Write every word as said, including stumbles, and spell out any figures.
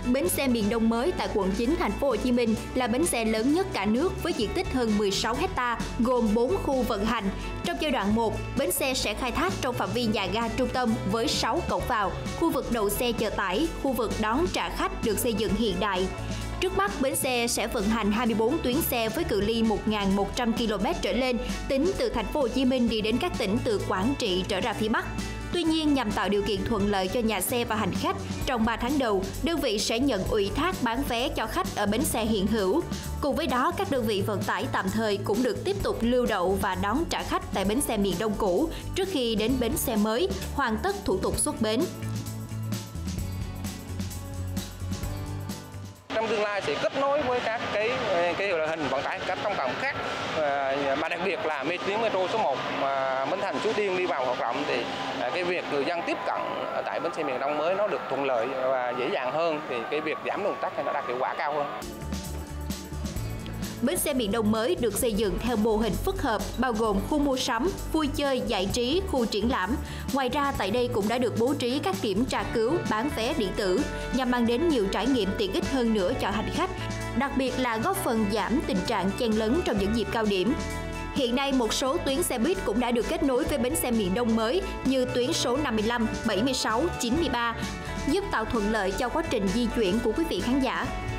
Bến xe miền Đông mới tại quận chín thành phố Hồ Chí Minh là bến xe lớn nhất cả nước với diện tích hơn mười sáu héc ta, gồm bốn khu vận hành. Trong giai đoạn một, bến xe sẽ khai thác trong phạm vi nhà ga trung tâm với sáu cổng vào, khu vực đậu xe chở tải, khu vực đón trả khách được xây dựng hiện đại. Trước mắt, bến xe sẽ vận hành hai mươi bốn tuyến xe với cự ly một nghìn một trăm ki lô mét trở lên, tính từ thành phố Hồ Chí Minh đi đến các tỉnh từ Quảng Trị trở ra phía Bắc. Tuy nhiên, nhằm tạo điều kiện thuận lợi cho nhà xe và hành khách, trong ba tháng đầu, đơn vị sẽ nhận ủy thác bán vé cho khách ở bến xe hiện hữu. Cùng với đó, các đơn vị vận tải tạm thời cũng được tiếp tục lưu đậu và đón trả khách tại bến xe miền Đông cũ trước khi đến bến xe mới, hoàn tất thủ tục xuất bến. Trong tương lai sẽ kết nối với các cái cái hình vận tải các công cộng khác, mà đặc biệt là tuyến metro số một mà Bến Thành Suối Tiên đi vào hoạt động thì cái việc người dân tiếp cận tại bến xe miền Đông mới nó được thuận lợi và dễ dàng hơn, thì cái việc giảm ùn tắc nó đạt hiệu quả cao hơn. Bến xe miền Đông mới được xây dựng theo mô hình phức hợp, bao gồm khu mua sắm, vui chơi, giải trí, khu triển lãm. Ngoài ra, tại đây cũng đã được bố trí các điểm tra cứu, bán vé điện tử, nhằm mang đến nhiều trải nghiệm tiện ích hơn nữa cho hành khách, đặc biệt là góp phần giảm tình trạng chen lấn trong những dịp cao điểm. Hiện nay, một số tuyến xe buýt cũng đã được kết nối với bến xe miền Đông mới như tuyến số năm mươi lăm, bảy mươi sáu, chín mươi ba, giúp tạo thuận lợi cho quá trình di chuyển của quý vị khán giả.